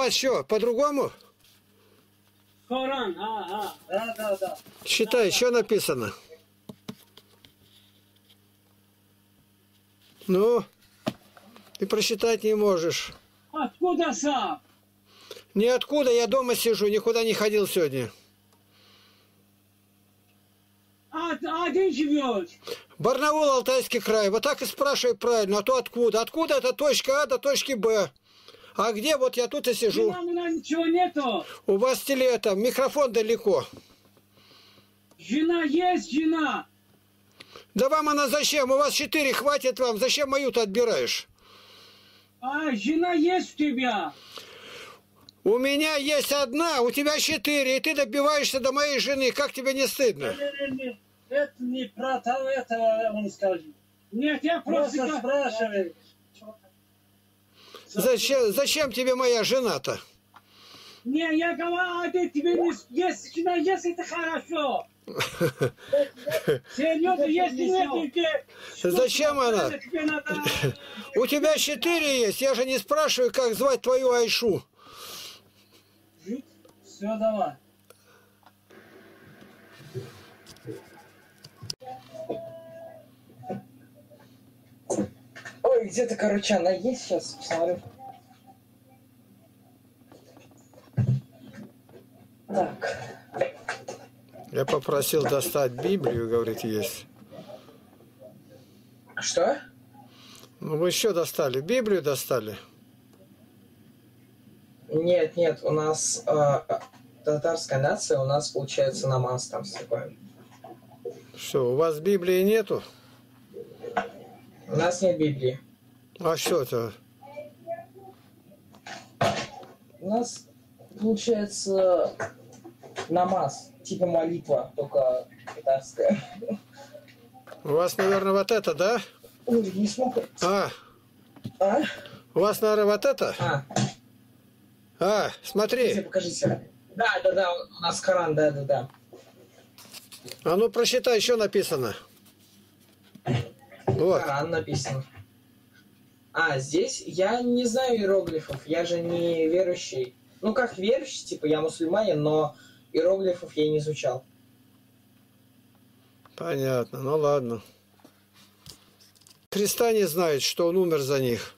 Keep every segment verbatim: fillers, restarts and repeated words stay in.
вас что, по-другому? Коран, а, а. Да, да, да. Считай, что написано? Ну, ты прочитать не можешь. Откуда сам? Ниоткуда, я дома сижу, никуда не ходил сегодня. А, а где живешь? Барнаул, Алтайский край. Вот так и спрашивай правильно. А то откуда? Откуда это точка А до точки Б? А где? Вот я тут и сижу. Жена, у меня ничего нету. У вас теле это, микрофон далеко. Жена есть, жена. Да вам она зачем? У вас четыре, хватит вам. Зачем мою-то отбираешь? А, жена есть у тебя. У меня есть одна, у тебя четыре, и ты добиваешься до моей жены. Как тебе не стыдно? Не, не, не. Это не про того, этого он скажет. Нет, я просто... Просто спрашивай. Зачем, зачем тебе моя жена-то? Не, я говорю, а ты тебе не... Если жена есть, это хорошо. Серьезно, если нет, тебе... Зачем она? Тебе надо... У тебя четыре есть, я же не спрашиваю, как звать твою Айшу. Все, давай. Ой, где-то, короче, она есть сейчас, посмотрю. Так. Я попросил достать Библию, говорит, есть. Что? Ну вы что достали? Библию достали? Нет, нет, у нас э, татарская нация, у нас получается намаз там с такой. Что, у вас Библии нету? У нас нет Библии. А что это? У нас получается намаз, типа молитва, только татарская. У вас, наверное, вот это, да? Ой, не смог. А, А? у вас, наверное, вот это? А, А, смотри. покажите. Да, да, да, у нас Коран, да, да, да. А ну прочитай, что написано. Вот. Коран написано. А, здесь я не знаю иероглифов, я же не верующий. Ну, как верующий, типа, я мусульманин, но иероглифов я не изучал. Понятно, ну ладно. Христа не знает, что Он умер за них.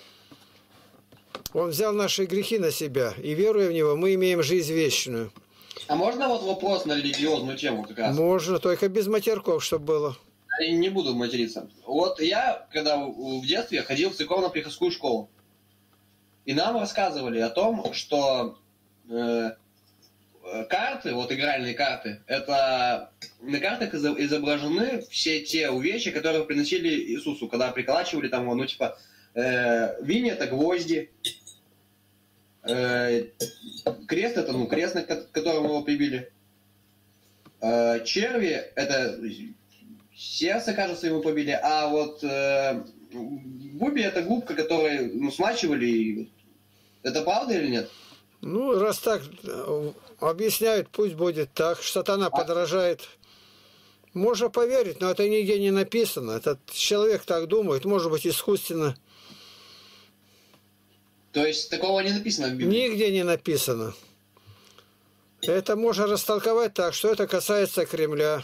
Он взял наши грехи на себя, и веруя в Него, мы имеем жизнь вечную. А можно вот вопрос на религиозную тему как раз? Можно, только без матерков, чтобы было. Я не буду материться. Вот я, когда в детстве ходил в церковно-приходскую школу, и нам рассказывали о том, что э, карты, вот игральные карты, это на картах изображены все те увечья, которые приносили Иисусу, когда приколачивали там, ну типа, э, винь это гвозди, э, крест это, ну, крест, на котором его прибили, э, черви это сердце, кажется, ему побили, а вот э, губи это губка, которую, ну, смачивали. Это правда или нет? Ну, раз так объясняют, пусть будет так. Сатана А... подражает. Можно поверить, но это нигде не написано. Этот человек так думает, может быть, искусственно. То есть такого не написано в Библии? Нигде не написано. Это можно растолковать так, что это касается Кремля.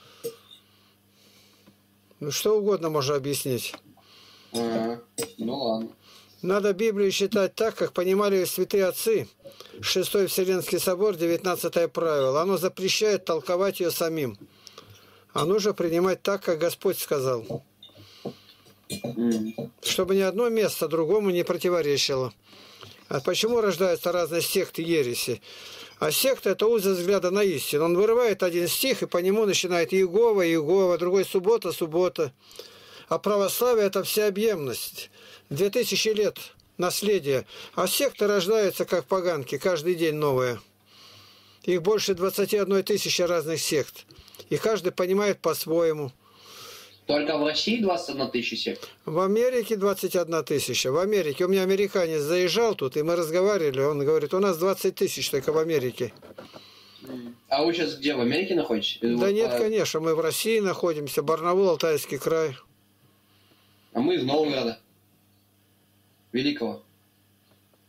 Ну, что угодно можно объяснить. А, ну ладно. Надо Библию читать так, как понимали святые отцы. Шестой Вселенский собор, девятнадцатое правило. Оно запрещает толковать ее самим. А нужно принимать так, как Господь сказал. Mm. Чтобы ни одно место другому не противоречило. А почему рождаются разные секты ереси? А секта – это узость взгляда на истину. Он вырывает один стих, и по нему начинает Иегова, Иегова, другой суббота, суббота. А православие – это всеобъемность. Две тысячи лет наследия. А секты рождаются, как поганки, каждый день новые. Их больше двадцати одной тысячи разных сект. И каждый понимает по-своему. Только в России двадцать одна тысяча сект? В Америке двадцать одна тысяча. В Америке. У меня американец заезжал тут, и мы разговаривали. Он говорит, у нас двадцать тысяч только в Америке. А вы сейчас где, в Америке находитесь? Да вот, нет, а... конечно. Мы в России находимся. Барнаул, Алтайский край. А мы из Новгорода. Великого.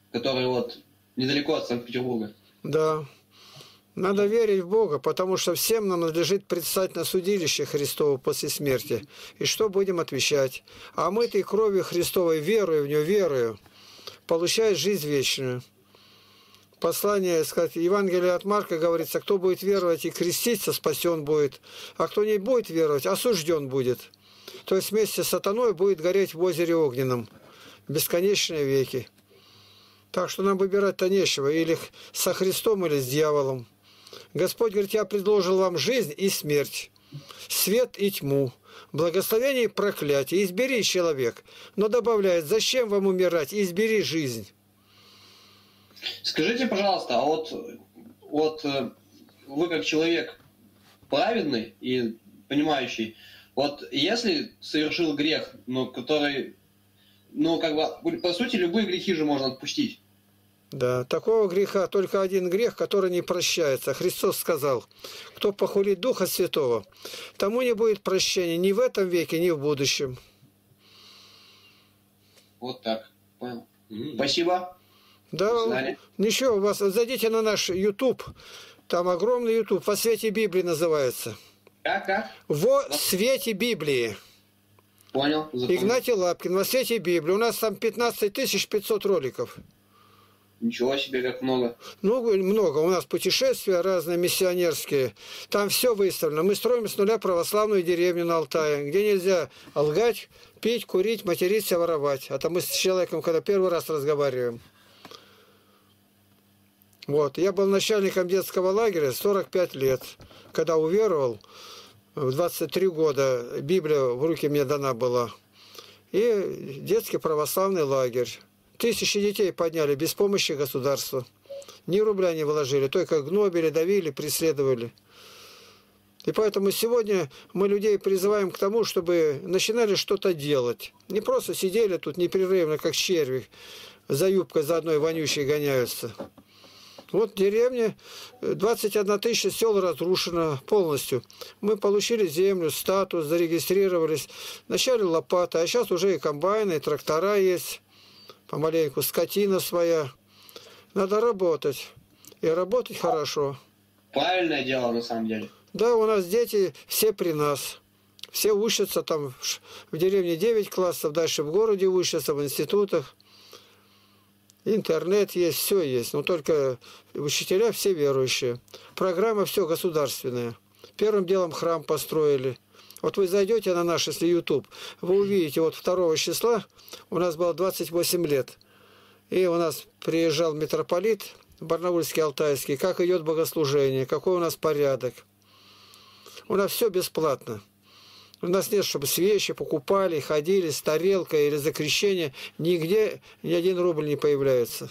который вот недалеко от Санкт-Петербурга. Да. Надо верить в Бога, потому что всем нам надлежит предстать на судилище Христово после смерти. И что будем отвечать? А мы-то кровью Христовой, верою в Нее, верою, получает жизнь вечную. Послание, сказать, Евангелие от Марка говорится, кто будет веровать и креститься, спасен будет, а кто не будет веровать, осужден будет. То есть вместе с сатаной будет гореть в озере огненном бесконечные веки. Так что нам выбирать-то нечего, или со Христом, или с дьяволом. Господь говорит, я предложил вам жизнь и смерть, свет и тьму, благословение и проклятие. Избери, человек. Но добавляет, зачем вам умирать? Избери жизнь. Скажите, пожалуйста, а вот, вот вы как человек праведный и понимающий, вот если совершил грех, ну, который, ну, как бы, по сути, любые грехи же можно отпустить. Да, такого греха только один грех, который не прощается. Христос сказал, кто похулит Духа Святого, тому не будет прощения ни в этом веке, ни в будущем. Вот так, понял. Mm-hmm. Спасибо. Да, ничего, у вас зайдите на наш YouTube, там огромный YouTube, «Во свете Библии» называется. Как, как? «Во свете Библии». Понял. Запомнил. Игнатий Лапкин, «Во свете Библии». У нас там пятнадцать тысяч пятьсот роликов. Ничего себе, как много. Ну, много. У нас путешествия разные, миссионерские. Там все выставлено. Мы строим с нуля православную деревню на Алтае, где нельзя лгать, пить, курить, материться, воровать. А то мы с человеком, когда первый раз разговариваем. Вот. Я был начальником детского лагеря сорок пять лет. Когда уверовал, в двадцать три года Библия в руки мне дана была. И детский православный лагерь. Тысячи детей подняли без помощи государства. Ни рубля не вложили, только гнобили, давили, преследовали. И поэтому сегодня мы людей призываем к тому, чтобы начинали что-то делать. Не просто сидели тут непрерывно, как черви, за юбкой за одной вонючей гоняются. Вот деревня, двадцать одна тысяча сел разрушено полностью. Мы получили землю, статус, зарегистрировались. Вначале лопата, а сейчас уже и комбайны, и трактора есть. Помаленьку, скотина своя. Надо работать. И работать хорошо. Правильное дело, на самом деле. Да, у нас дети все при нас. Все учатся там в деревне девять классов, дальше в городе учатся, в институтах. Интернет есть, все есть. Но только учителя все верующие. Программа все государственная. Первым делом храм построили. Вот вы зайдете на наш, если YouTube, вы увидите, вот второго числа у нас было двадцать восемь лет. И у нас приезжал митрополит Барнаульский, Алтайский, как идет богослужение, какой у нас порядок. У нас все бесплатно. У нас нет, чтобы свечи покупали, ходили с тарелкой или за крещение. Нигде ни один рубль не появляется.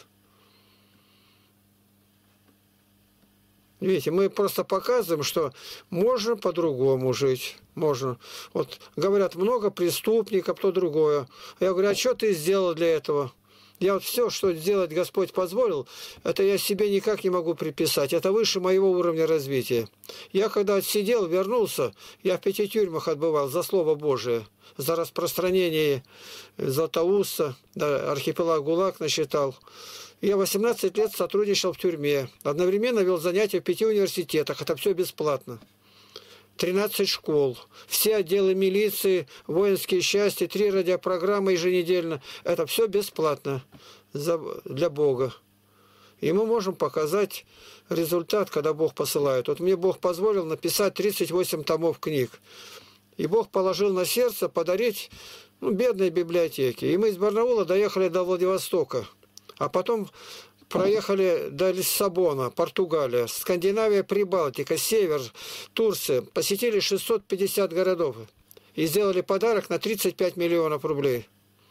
Видите, мы просто показываем, что можно по-другому жить. Можно. Вот говорят, много преступников, то другое. Я говорю, а что ты сделал для этого? Я вот все, что сделать Господь позволил, это я себе никак не могу приписать. Это выше моего уровня развития. Я когда отсидел, вернулся, я в пяти тюрьмах отбывал за Слово Божие, за распространение Златоуста, да, архипелаг ГУЛАГ насчитал. Я восемнадцать лет сотрудничал в тюрьме. Одновременно вел занятия в пяти университетах. Это все бесплатно. тринадцать школ. Все отделы милиции, воинские части, три радиопрограммы еженедельно. Это все бесплатно для Бога. И мы можем показать результат, когда Бог посылает. Вот мне Бог позволил написать тридцать восемь томов книг. И Бог положил на сердце подарить ну, бедной библиотеке. И мы из Барнаула доехали до Владивостока. А потом проехали до Лиссабона, Португалия, Скандинавия, Прибалтика, Север, Турция. Посетили шестьсот пятьдесят городов. И сделали подарок на тридцать пять миллионов рублей.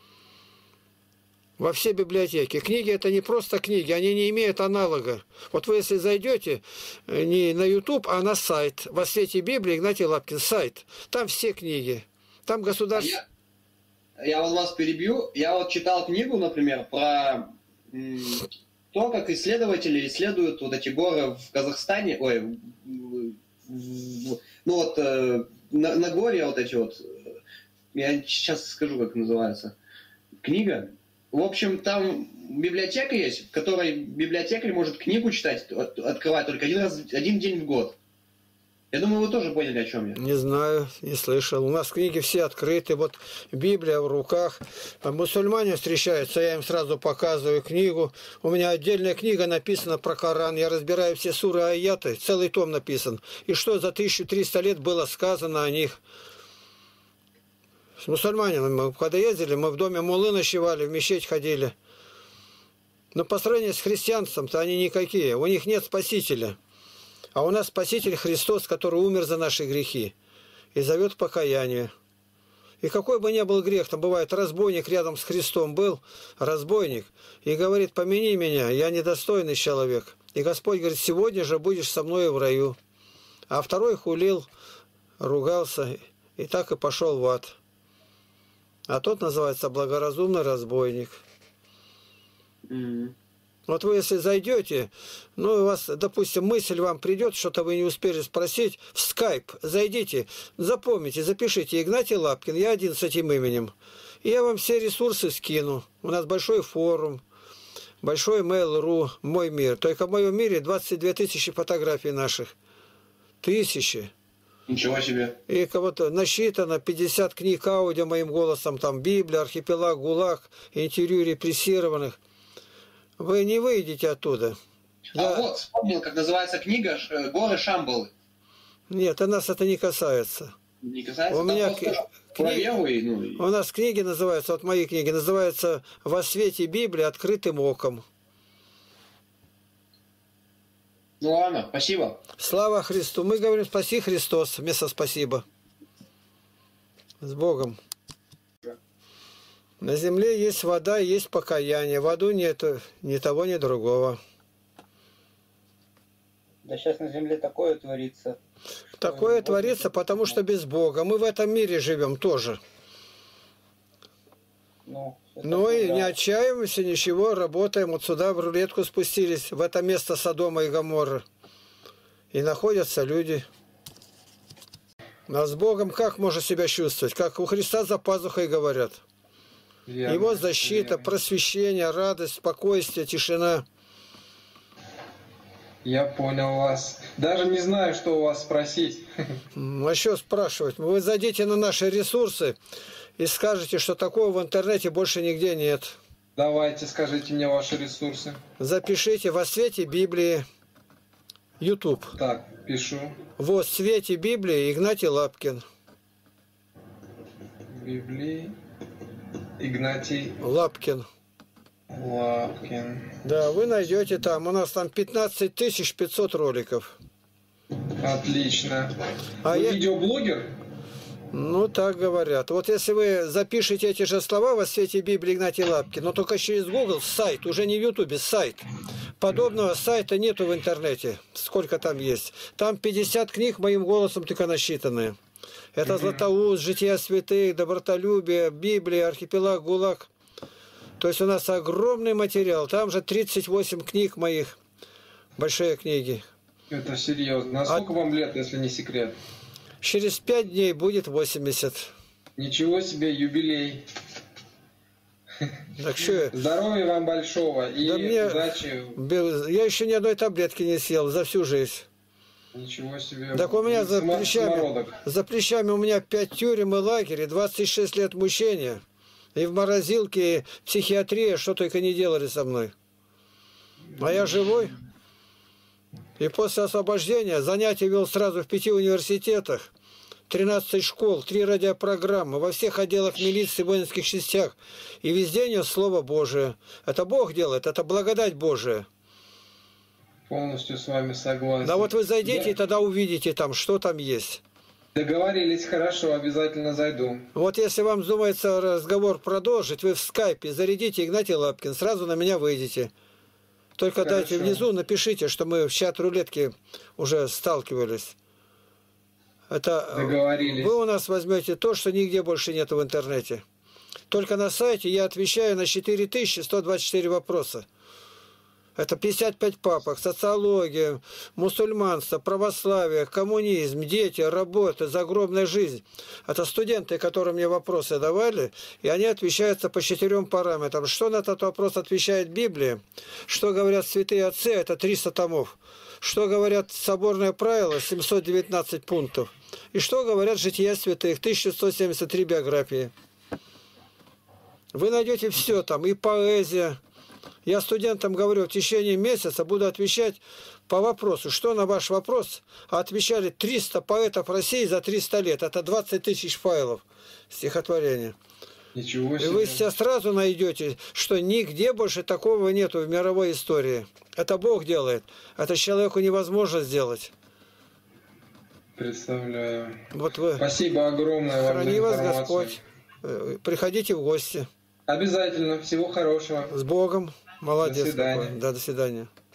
Во все библиотеки. Книги это не просто книги, они не имеют аналога. Вот вы если зайдете не на YouTube, а на сайт «Во свете Библии» Игнатий Лапкин, сайт. Там все книги. Там государство... Я, я вот вас перебью. Я вот читал книгу, например, про то, как исследователи исследуют вот эти горы в Казахстане, ой, в, в, ну вот э, на, Нагорья вот эти вот, я сейчас скажу, как называется, книга, В общем, там библиотека есть, в которой библиотекарь может книгу читать, от, открывать только один раз, один день в год. Я думаю, вы тоже поняли, о чем я. Не знаю, не слышал. У нас книги все открыты, вот Библия в руках. А мусульмане встречаются, я им сразу показываю книгу. У меня отдельная книга написана про Коран. Я разбираю все суры, аяты, целый том написан. И что за тысячу триста лет было сказано о них. С мусульманами мы когда ездили, мы в доме муллы ночевали, в мечеть ходили. Но по сравнению с христианством-то они никакие. У них нет спасителя. А у нас Спаситель Христос, который умер за наши грехи и зовет к покаянию. И какой бы ни был грех, там бывает разбойник рядом с Христом был, разбойник, и говорит: помяни меня, я недостойный человек. И Господь говорит: сегодня же будешь со мной в раю. А второй хулил, ругался, и так и пошел в ад. А тот называется благоразумный разбойник. Mm-hmm. Вот вы, если зайдете, ну, у вас, допустим, мысль вам придет, что-то вы не успели спросить, в скайп зайдите, запомните, запишите: Игнатий Лапкин, я один с этим именем. И я вам все ресурсы скину. У нас большой форум, большой Mail.ru, мой мир. Только в моем мире двадцать две тысячи фотографий наших. Тысячи. Ничего себе. И кого-то насчитано пятьдесят книг аудио моим голосом, там Библия, Архипелаг, ГУЛАГ, интервью репрессированных. Вы не выйдете оттуда. А Я... вот, вспомнил, как называется книга «Горы Шамбалы». Нет, а нас это не касается. Не касается? У меня кни... кни... и, ну, и... У нас книги называются, вот мои книги, называются «Во свете Библии открытым оком». Ну ладно, спасибо. Слава Христу. Мы говорим: спаси Христос вместо спасибо. С Богом. На земле есть вода, есть покаяние. В аду нету ни того, ни другого. Да сейчас на земле такое творится. Такое Бог... творится, потому что без Бога. Мы в этом мире живем тоже. Ну, Ну и да. не отчаиваемся, ничего, работаем. Вот сюда в рулетку спустились, в это место Содома и Гоморры. И находятся люди. А с Богом как можно себя чувствовать? Как у Христа за пазухой говорят. Верно, Его защита, верно. просвещение, радость, спокойствие, тишина. Я понял вас. Даже не знаю, что у вас спросить. А что спрашивать? Вы зайдите на наши ресурсы и скажете, что такого в интернете больше нигде нет. Давайте, скажите мне ваши ресурсы. Запишите «Во свете Библии», YouTube. Так, пишу. «Во свете Библии» Игнатий Лапкин. Библии. Игнатий Лапкин. Лапкин. Да, вы найдете там. У нас там пятнадцать тысяч пятьсот роликов. Отлично. А Вы я... видеоблогер? Ну, так говорят. Вот если вы запишете эти же слова «Во свете Библии» Игнатий Лапкин, но только через Google, сайт, уже не в Ютубе, сайт. Подобного сайта нету в интернете. Сколько там есть. Там пятьдесят книг моим голосом только насчитанные. Это mm-hmm. Златоуст, Жития святых, Добротолюбие, Библия, Архипелаг, ГУЛАГ. То есть у нас огромный материал. Там же тридцать восемь книг моих. Большие книги. Это серьезно. А сколько а... вам лет, если не секрет? Через пять дней будет восемьдесят. Ничего себе, юбилей. Так что... Здоровья вам большого и да мне... удачи. Я еще ни одной таблетки не съел за всю жизнь. Ничего себе. Так у меня за Само... плечами, за плечами у меня пять тюрем и лагерей, двадцать шесть лет мучения. И в морозилке, и психиатрия, что только не делали со мной. А я живой. И после освобождения занятия вел сразу в пяти университетах, тринадцать школ, три радиопрограммы, во всех отделах милиции, воинских частях. И везде нес Слово Божие. Это Бог делает, это благодать Божия. Полностью с вами согласен. Да вот вы зайдите, да. И тогда увидите там, что там есть. Договорились, хорошо, обязательно зайду. Вот если вам думается разговор продолжить, вы в скайпе зарядите Игнатий Лапкин, сразу на меня выйдете. Только хорошо. Дайте внизу, напишите, что мы в чат рулетки уже сталкивались. Это договорились. Вы у нас возьмете то, что нигде больше нет в интернете. Только на сайте я отвечаю на четыре тысячи сто двадцать четыре вопроса. Это пятьдесят пять папок, социология, мусульманство, православие, коммунизм, дети, работа, загробная жизнь. Это студенты, которые мне вопросы давали, и они отвечаются по четырем параметрам. Что на этот вопрос отвечает Библия? Что говорят святые отцы? Это триста томов. Что говорят соборные правила? семьсот девятнадцать пунктов. И что говорят жития святых? тысяча сто семьдесят три биографии. Вы найдете все там, и поэзия. Я студентам говорю, в течение месяца буду отвечать по вопросу. Что на ваш вопрос? А отвечали триста поэтов России за триста лет. Это двадцать тысяч файлов стихотворения. Ничего И себе. вы сейчас сразу найдете, что нигде больше такого нету в мировой истории. Это Бог делает. Это человеку невозможно сделать. Представляю. Вот вы. Спасибо огромное вам за Храни вас информацию. Господь. Э, Приходите в гости. Обязательно. Всего хорошего. С Богом. Молодец. До свидания. какой. Да, до свидания.